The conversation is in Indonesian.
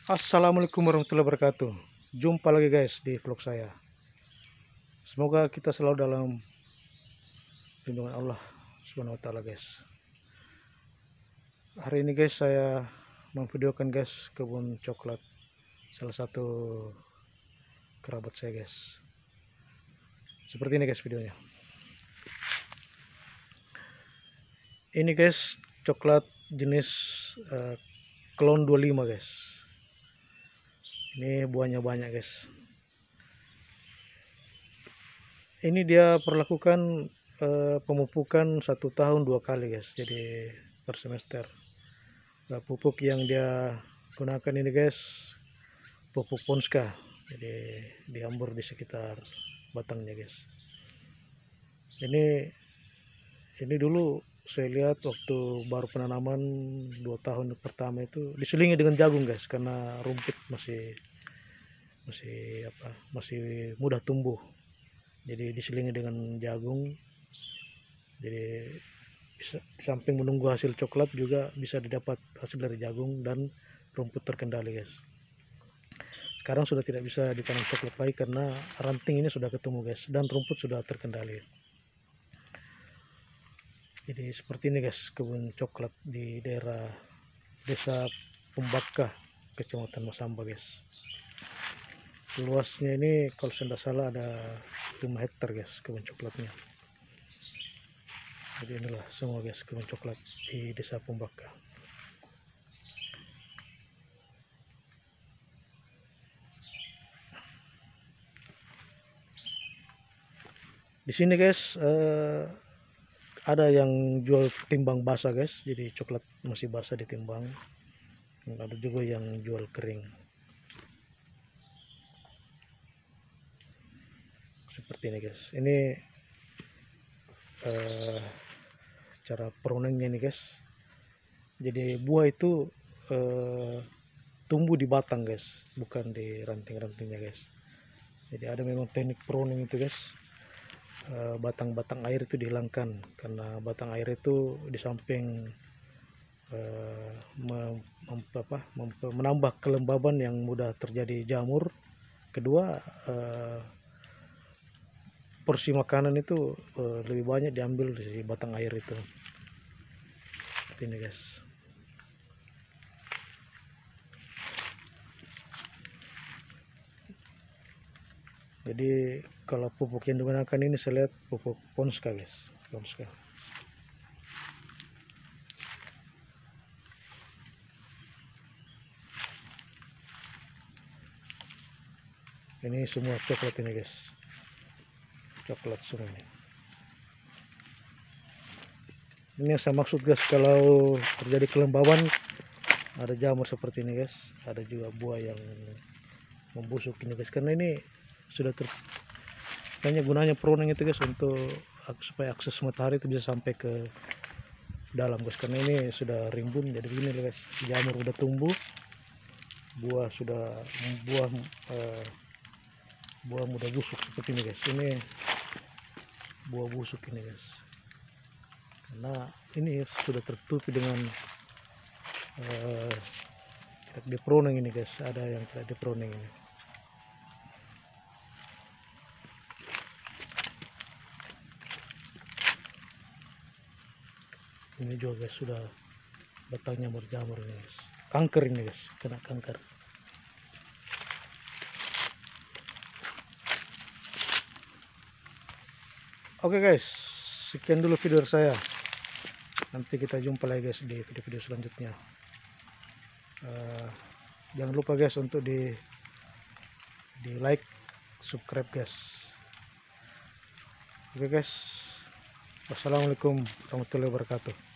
Assalamualaikum warahmatullahi wabarakatuh. Jumpa lagi guys di vlog saya. Semoga kita selalu dalam lindungan Allah Subhanahu wa taala guys. Hari ini guys saya memvideokan guys kebun coklat salah satu kerabat saya guys. Seperti ini guys videonya. Ini guys coklat jenis Clone 25 guys. Ini buahnya banyak guys. Ini dia perlakukan pemupukan 1 tahun 2 kali guys, jadi per semester. Pupuk yang dia gunakan ini guys pupuk Ponska, jadi dihambur di sekitar batangnya guys. Ini dulu saya lihat waktu baru penanaman 2 tahun pertama itu diselingi dengan jagung guys, karena rumput masih mudah tumbuh, jadi diselingi dengan jagung. Jadi samping menunggu hasil coklat juga bisa didapat hasil dari jagung dan rumput terkendali guys. Sekarang sudah tidak bisa ditanam coklat lagi karena ranting ini sudah ketemu guys dan rumput sudah terkendali. Jadi seperti ini guys kebun coklat di daerah Desa Pumbaka, Kecamatan Masamba guys. Luasnya ini kalau saya tidak salah ada 5 hektar guys kebun coklatnya. Jadi inilah semua guys kebun coklat di Desa Pumbaka. Di sini guys ada yang jual timbang basah guys, jadi coklat masih basah ditimbang. Ada juga yang jual kering. Seperti ini guys. Ini cara pruning-nya nih guys. Jadi buah itu tumbuh di batang guys, bukan di ranting-rantingnya guys. Jadi ada memang teknik pruning itu guys. Batang-batang air itu dihilangkan, karena batang air itu di samping menambah kelembaban yang mudah terjadi jamur, kedua porsi makanan itu lebih banyak diambil dari batang air itu. Seperti ini guys. Jadi kalau pupuk yang digunakan ini saya lihat pupuk Ponska guys, Ponska. Ini semua coklat ini guys, coklat semua ini. Ini yang saya maksud guys, kalau terjadi kelembaban ada jamur seperti ini guys, ada juga buah yang membusuk ini guys, karena ini sudah gunanya pruning itu guys untuk supaya akses matahari itu bisa sampai ke dalam guys, karena ini sudah rimbun. Jadi begini guys, jamur udah tumbuh, buah mudah busuk seperti ini guys. Ini buah busuk ini guys, karena ini sudah tertutupi dengan di pruning ini guys. Ada yang tidak di pruning ini. Ini juga guys sudah batangnya berjamur ini guys, kanker ini guys, kena kanker. Oke guys, sekian dulu video saya. Nanti kita jumpa lagi guys di video-video selanjutnya. Jangan lupa guys untuk di like, subscribe guys. Oke guys, wassalamualaikum warahmatullahi wabarakatuh.